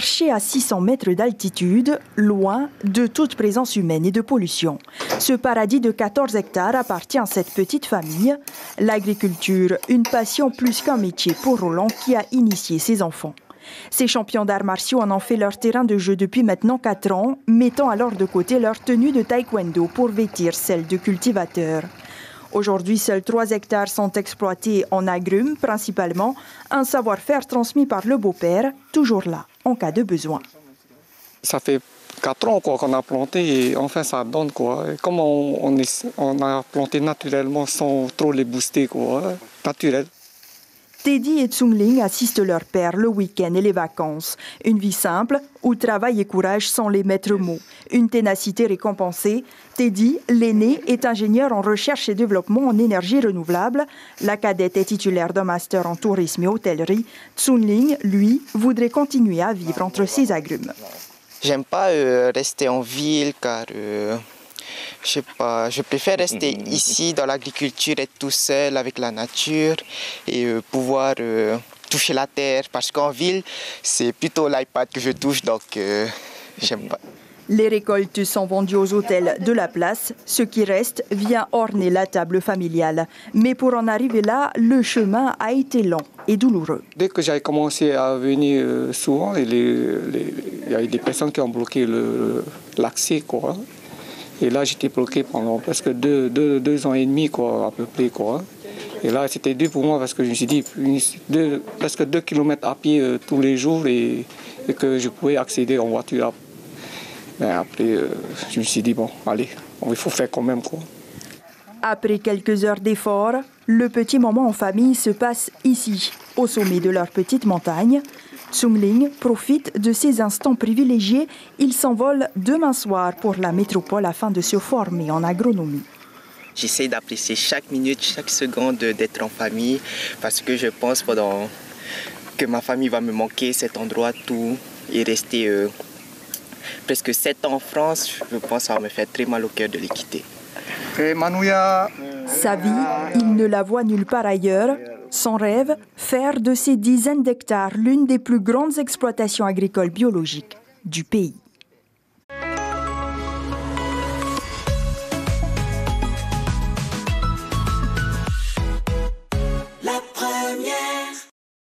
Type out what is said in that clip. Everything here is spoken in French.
perché à 600 mètres d'altitude, loin de toute présence humaine et de pollution. Ce paradis de 14 hectares appartient à cette petite famille. L'agriculture, une passion plus qu'un métier pour Roland qui a initié ses enfants. Ces champions d'arts martiaux en ont fait leur terrain de jeu depuis maintenant 4 ans, mettant alors de côté leur tenue de taekwondo pour vêtir celle de cultivateurs. Aujourd'hui, seuls 3 hectares sont exploités en agrumes, principalement, un savoir-faire transmis par le beau-père, toujours là, en cas de besoin. Ça fait 4 ans qu'on a planté et enfin ça donne quoi. Et comme on a planté naturellement sans trop les booster quoi, naturel. Teddy et Tsung-Ling assistent leur père le week-end et les vacances. Une vie simple où travail et courage sont les maîtres mots. Une ténacité récompensée. Teddy, l'aîné, est ingénieur en recherche et développement en énergie renouvelable. La cadette est titulaire d'un master en tourisme et hôtellerie. Tsung-Ling, lui, voudrait continuer à vivre entre ses agrumes. J'aime pas rester en ville car je sais pas, je préfère rester ici dans l'agriculture, être tout seul avec la nature et pouvoir toucher la terre parce qu'en ville c'est plutôt l'iPad que je touche donc j'aime pas. Les récoltes sont vendues aux hôtels de la place. Ce qui reste vient orner la table familiale. Mais pour en arriver là, le chemin a été long et douloureux. Dès que j'ai commencé à venir souvent, il y a eu des personnes qui ont bloqué l'accès quoi. Et là, j'étais bloqué pendant presque 2 ans et demi, quoi, à peu près, quoi. Et là, c'était dur pour moi parce que je me suis dit, presque 2 kilomètres à pied tous les jours et que je pouvais accéder en voiture. Mais après, je me suis dit, bon, allez, il faut faire quand même, quoi. Après quelques heures d'efforts, le petit moment en famille se passe ici, au sommet de leur petite montagne. Tsung-Ling profite de ces instants privilégiés. Il s'envole demain soir pour la métropole afin de se former en agronomie. J'essaie d'apprécier chaque minute, chaque seconde d'être en famille parce que je pense que ma famille va me manquer, cet endroit, tout. Et rester presque 7 ans en France, je pense que ça va me faire très mal au cœur de les quitter. Sa vie, il ne la voit nulle part ailleurs. Son rêve, faire de ces dizaines d'hectares l'une des plus grandes exploitations agricoles biologiques du pays.